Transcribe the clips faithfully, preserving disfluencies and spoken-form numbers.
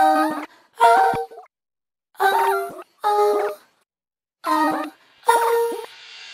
oh, oh, oh, oh, oh, oh,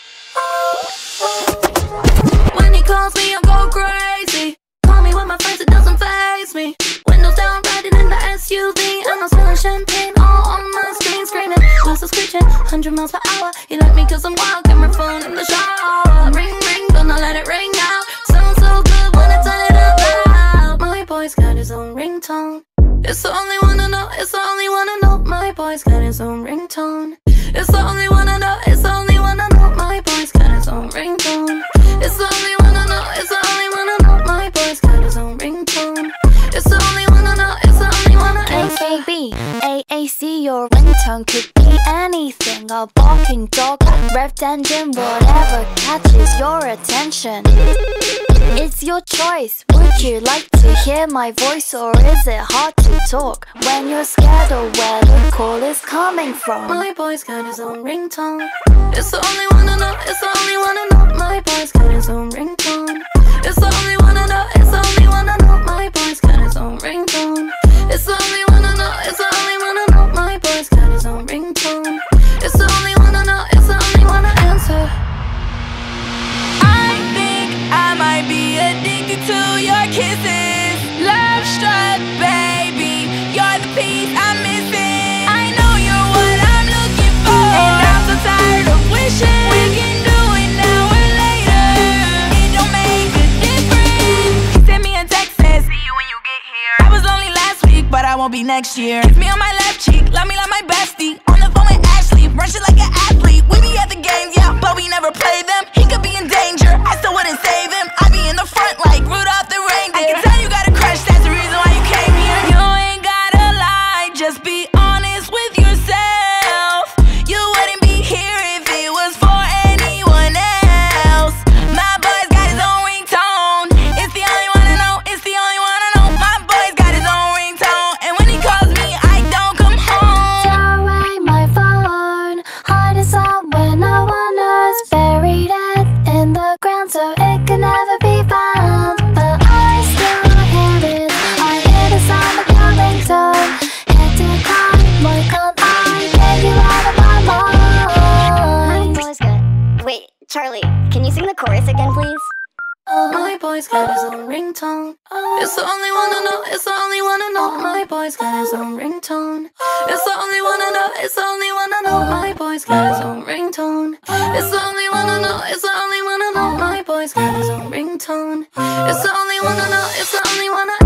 oh. When he calls me, I go crazy. Call me with my friends, it doesn't faze me. Windows down, riding in the S U V, and I'm smelling champagne all on my screen, screaming. Glasses screeching, one hundred miles per hour. You like me cause I'm wild, camera phone in the shower. Ring, ring, gonna let it ring out. Sounds so good when I turn it up loud. My boy's got his own ringtone. It's the only one I know, it's the only one I know. My boy's got his own ringtone. It's the only one I know, it's the only one I know. My boy's got his own ringtone. It's the only one I know, it's the only one I know. My boy's got his own ringtone. It's the only one I know, it's the only one I know. A K B, A A C, your ringtone could be anything. A barking dog, revved engine, whatever catches your attention. It's your choice. Would you like to hear my voice, or is it hard to talk when you're scared of where the call is coming from? My boy's got his own ringtone. It's the only one I know, it's the only one I know. My boy's got his own ringtone. It's the only one I know, it's the only one I know. My boy's got his own ringtone. It's the only one I know, it's the only one I know. My boy's got his own ringtone. It's the only one I know, it's the only one I answer. I think I might be addicted to your kisses. Love struck, baby, you're the piece I'm missing. I know you're what I'm looking for, and I'm so tired of wishing we can do it now or later. It don't make a difference. Send me a text, says see you when you get here. I was lonely last week, but I won't be next year. Kiss me on my left cheek, love me like my bestie. On the phone with Ashley, run shit like an athlete. We be at the games, yeah, but we never play them. He could be in danger, I still wouldn't save him. I be in the front like Rudolph the reindeer. I can tell you got a crush, that's the reason why you came here. You ain't gotta lie, just be honest with yourself. You wouldn't be here if it was for anyone else. My boy's got his own ringtone. It's the only one I know, it's the only one I know. My boy's got his own ringtone, and when he calls me, I don't come home. Throw away my phone, hide it somewhere no one knows. Buried it in the ground so it can never be found. But I still hear it, I hear the sound of your ringtone. Hit to climb, why can't I get you out of my mind? My boy's got... Wait, Charlie, can you sing the chorus again, please? Oh, my boy's got his own ringtone. It's the only one I know, it's the only one I know. My boy's got his own ringtone. It's the only one I know, it's the only one I know. My boy's got his own ringtone. It's the only one I know, it's the only one I know. My boy's got his own ringtone. It's the only one I know, it's the only one I know.